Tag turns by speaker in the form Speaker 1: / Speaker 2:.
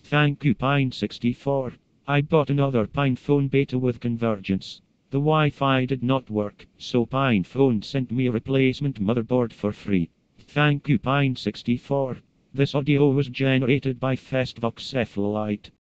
Speaker 1: Thank you Pine64. I bought another PinePhone beta with convergence. The Wi-Fi did not work, so PinePhone sent me a replacement motherboard for free. Thank you Pine64. This audio was generated by Festvox Cephalite.